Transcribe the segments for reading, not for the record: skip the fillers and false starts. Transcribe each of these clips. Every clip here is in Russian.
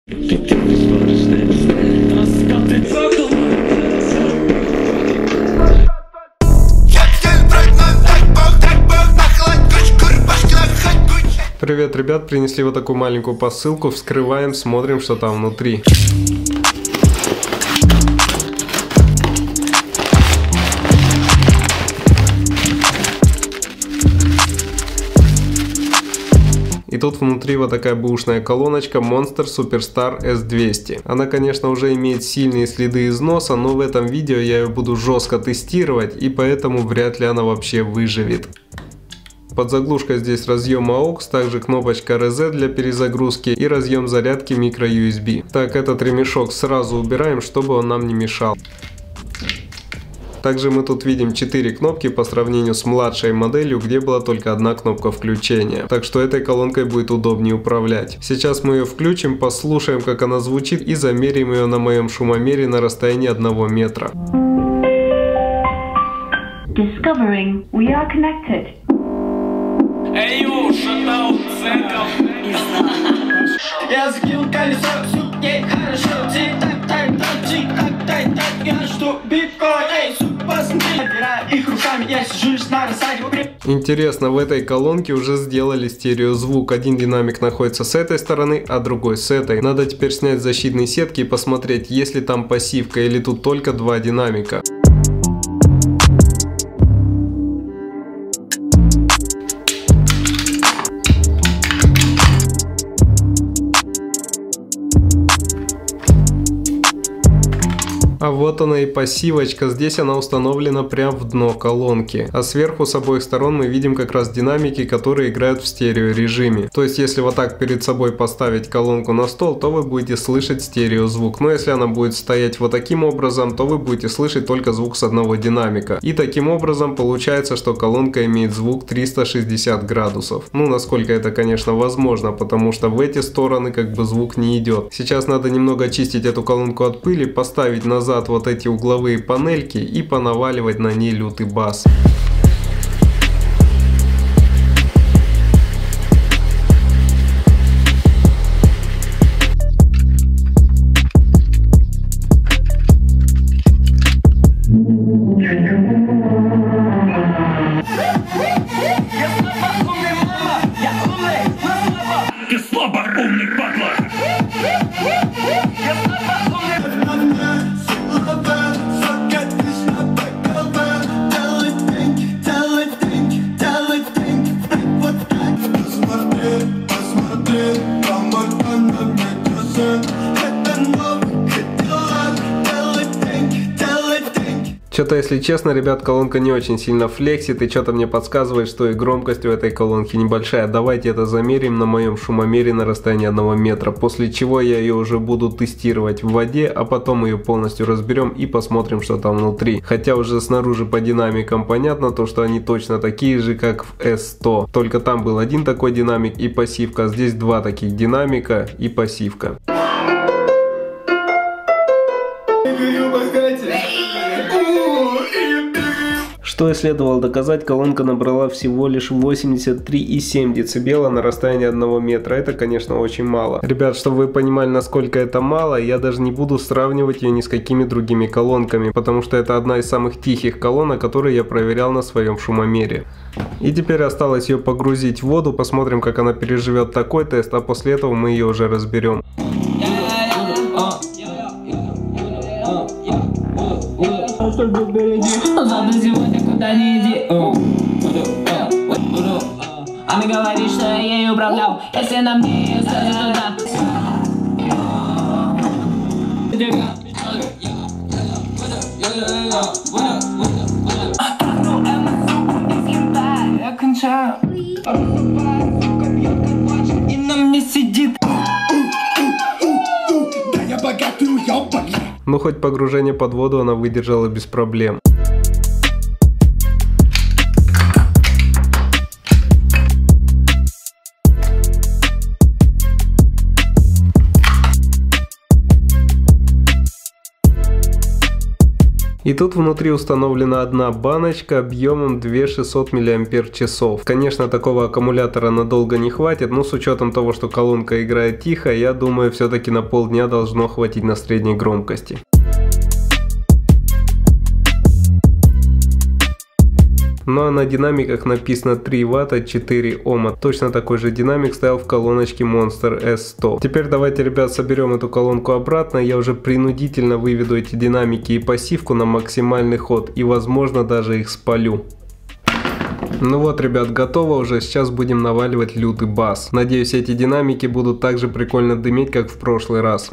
Привет, ребят, принесли вот такую маленькую посылку, вскрываем, смотрим, что там внутри. И тут внутри вот такая бэушная колоночка Monster Superstar S200. Она, конечно, уже имеет сильные следы износа, но в этом видео я ее буду жестко тестировать, и поэтому вряд ли она вообще выживет. Под заглушкой здесь разъем AUX, также кнопочка Reset для перезагрузки и разъем зарядки micro-USB. Так, этот ремешок сразу убираем, чтобы он нам не мешал. Также мы тут видим 4 кнопки по сравнению с младшей моделью, где была только одна кнопка включения. Так что этой колонкой будет удобнее управлять. Сейчас мы ее включим, послушаем, как она звучит, и замерим ее на моем шумомере на расстоянии 1 метра. Discovering we are connected. Я закинул колесо, ей хорошо, я жду биткоин, эй, сука, посмотри, набираю их руками, я сижу лишь на рассаде. Интересно, в этой колонке уже сделали стереозвук. Один динамик находится с этой стороны, а другой с этой. Надо теперь снять защитные сетки и посмотреть, есть ли там пассивка или тут только 2 динамика. А вот она и пассивочка, здесь она установлена прямо в дно колонки. А сверху с обоих сторон мы видим как раз динамики, которые играют в стерео режиме. То есть если вот так перед собой поставить колонку на стол, то вы будете слышать стереозвук. Но если она будет стоять вот таким образом, то вы будете слышать только звук с одного динамика. И таким образом получается, что колонка имеет звук 360 градусов. Ну, насколько это, конечно, возможно, потому что в эти стороны как бы звук не идет. Сейчас надо немного очистить эту колонку от пыли, поставить назад вот эти угловые панельки и понаваливать на ней лютый бас. Ты слабо умный, падла! Что-то, если честно, ребят, колонка не очень сильно флексит, и что-то мне подсказывает, что и громкость у этой колонки небольшая. Давайте это замерим на моем шумомере на расстоянии 1 метра, после чего я ее уже буду тестировать в воде, а потом ее полностью разберем и посмотрим, что там внутри. Хотя уже снаружи по динамикам понятно, то что они точно такие же, как в S100. Только там был один такой динамик и пассивка, а здесь 2 таких динамика и пассивка. Что и следовало доказать, колонка набрала всего лишь 83,7 дБ на расстоянии 1 метра. Это, конечно, очень мало. Ребят, чтобы вы понимали, насколько это мало, я даже не буду сравнивать ее ни с какими другими колонками, потому что это одна из самых тихих колонок, которые я проверял на своем шумомере. И теперь осталось ее погрузить в воду, посмотрим, как она переживет такой тест, а после этого мы ее уже разберем. Сегодня куда не иди. Она говорит, что я ей управлял. Если нам не садись туда. Я кончаю. И на мне сидит. Да я богатый уёбок. Но хоть погружение под воду она выдержала без проблем. И тут внутри установлена одна баночка объемом 2600 мАч. Конечно, такого аккумулятора надолго не хватит, но с учетом того, что колонка играет тихо, я думаю, все-таки на полдня должно хватить на средней громкости. Ну а на динамиках написано 3 Вт 4 Ома. Точно такой же динамик стоял в колоночке Monster S100. Теперь давайте, ребят, соберем эту колонку обратно. Я уже принудительно выведу эти динамики и пассивку на максимальный ход. И возможно даже их спалю. Ну вот, ребят, готово уже. Сейчас будем наваливать лютый бас. Надеюсь, эти динамики будут так же прикольно дыметь, как в прошлый раз.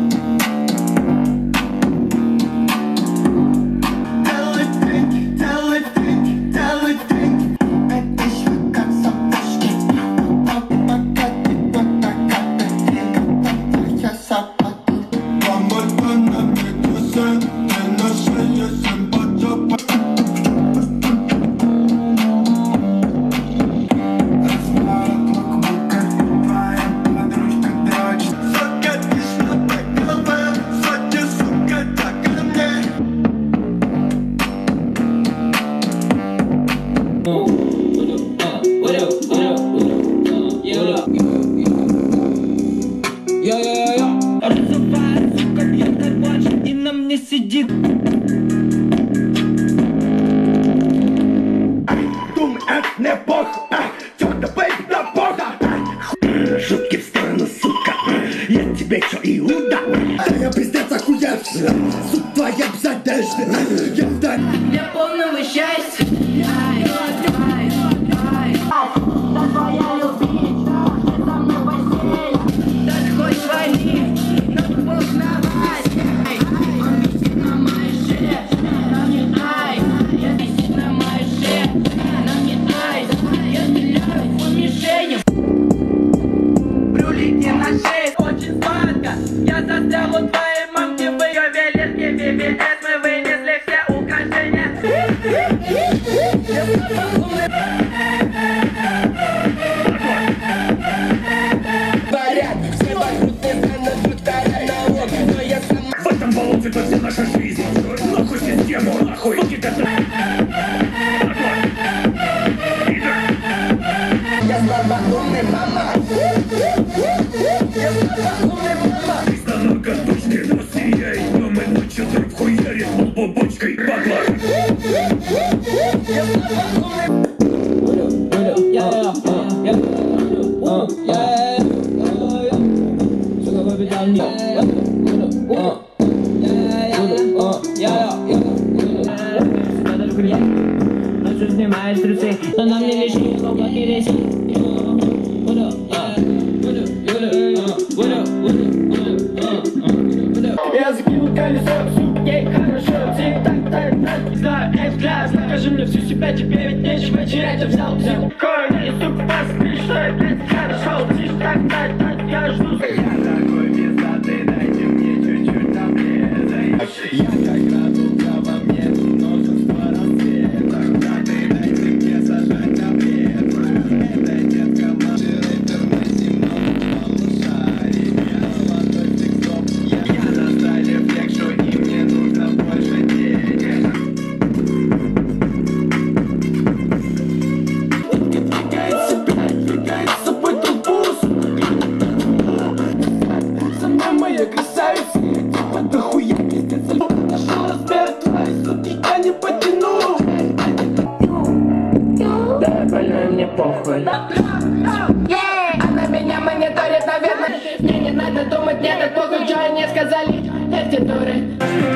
Сидит. Дум, не похуй, тёрно бейт на похуй. Шутки в сторону, сука, я тебе чё, Иуда? Я пиздец охуевший, суд твоя бзадежная. Для полного счастья. Твоя любимая, ты со мной постель. Так хоть свали, но Бог навать. Очень сладко. Я застрял у твоей мамки в ее велеске. BBS мы вынесли все украшения. Все вокруг станут вторая налоги. Но я сама В этом болоте вся наша жизнь. Нахуй систему, нахуй. я слабоумный, мама. Я слабоумный, мама. Станок от точки нас сияет, но мы ночью труп хуярит полбобочкой баклажек. Я слабоумный. Снимаешь трусы, но нам не лишний глубокий рейс. Я закинул колесо, суп, ей хорошо. Тик-так-так-так, взгляд, взгляд. Покажи мне всю себя, тебе ведь нечего терять. Я взял кони, суп, посмотри, что это хорошо. Тик-так-так-так, я жду. Я такой пиздатый, дайте мне чуть-чуть таблеток. Я как радуга во мне, множество рассветок. Дайте мне сажать таблетку. Это детка, машины, тормози, малышарик. Я золотой тик-топ, я на стайле флекшу, и мне нужно больше денег. Двигает с собой толпу. Со мной моя красавица, типа дохуя пиздец. Нашел размер твоей сутки, я не потяну. Да, больной, мне похуй. Она меня мониторит, наверное. Мне не надо думать, мне так похуй, что они сказали эти дуры.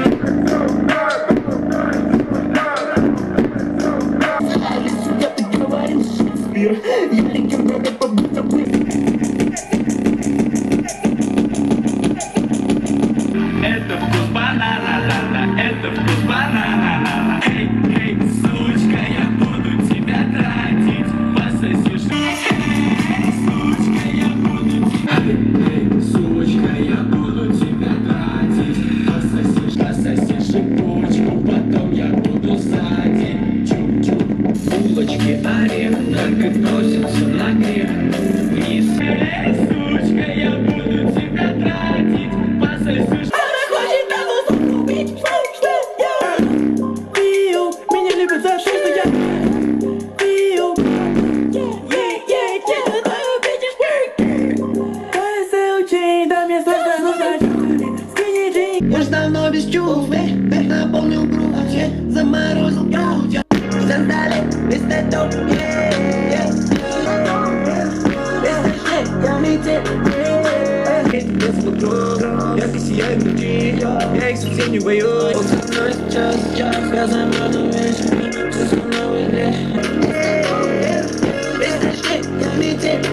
Я ты говорил Шекспир, я легенда, как будто бы. Это вкус банана, это вкус банана. Эй, эй, сучка, я буду тебя тратить. Пососишь. Сучка, я буду тебя. Эй, сучка, я буду тебя тратить. Пососишь шипучку, потом я буду сзади. Чук-чук, булочки, орех, только просится на грех. Вниз. Эй, сучка, я буду тебя тратить. Пососишь. Она хочет того убить, что я. Я ж давно без чувств, наполнил грудь, заморозил грудь. Создали вместо топ, я метит. Я смотрю, ярко сияю внутри, я их совсем не боюсь. Он со мной сейчас, я замерзну весь, все со мной здесь. Я метит.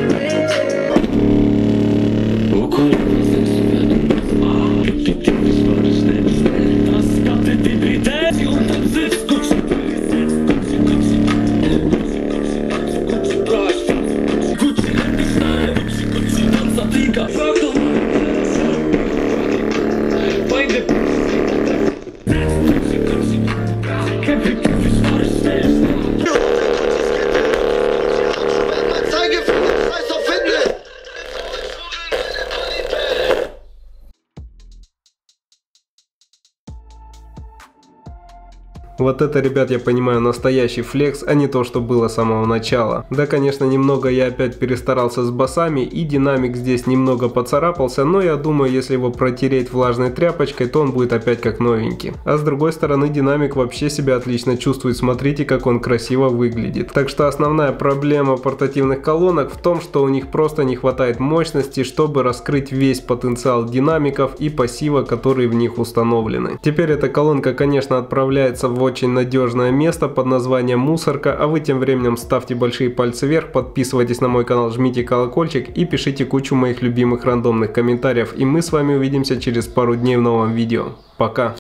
Вот это, ребят, я понимаю, настоящий флекс, а не то, что было с самого начала. Да, конечно, немного я опять перестарался с басами, и динамик здесь немного поцарапался, но я думаю, если его протереть влажной тряпочкой, то он будет опять как новенький. А с другой стороны, динамик вообще себя отлично чувствует, смотрите, как он красиво выглядит. Так что основная проблема портативных колонок в том, что у них просто не хватает мощности, чтобы раскрыть весь потенциал динамиков и пассива, которые в них установлены. Теперь эта колонка, конечно, отправляется в очень надежное место под названием мусорка, а вы тем временем ставьте большие пальцы вверх, подписывайтесь на мой канал, жмите колокольчик и пишите кучу моих любимых рандомных комментариев, и мы с вами увидимся через пару дней в новом видео. Пока!